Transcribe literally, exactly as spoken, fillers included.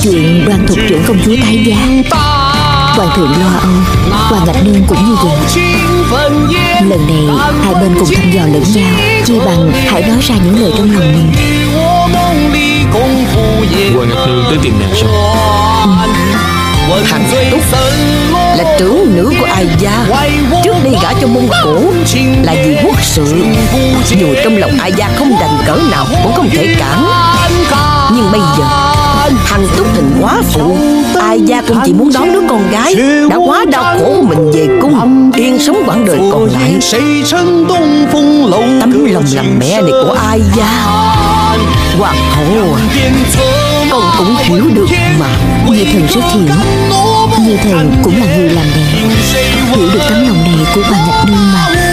chuyện Đoan Thục trưởng công chúa tái giá, hoàng thượng lo âu, Hoàng Ngọc Nương cũng như vậy. Lần này hai bên cùng thăm dò lẫn nhau, chi bằng hãy nói ra những lời trong lòng mình. Hoàng Ngọc Nương tới tìm nàng sao? Ừ. Hằng Túc là trưởng nữ của Ai Gia, trước đây gả cho Mông Cổ là vì quốc sự, dù trong lòng Ai Gia không đành cỡ nào cũng không thể cản. Nhưng bây giờ Hằng Túc thành quá phụ, Ai Gia cũng chỉ muốn đón đứa con gái đã quá đau khổ của mình về cung, yên sống quãng đời còn lại. Tấm lòng làm mẹ này của Ai Gia, hoàng hậu con cũng hiểu được mà. Như thần rất hiểu, Như thần cũng là người làm mẹ, hiểu được tấm lòng này của bà Ngọc Nương mà.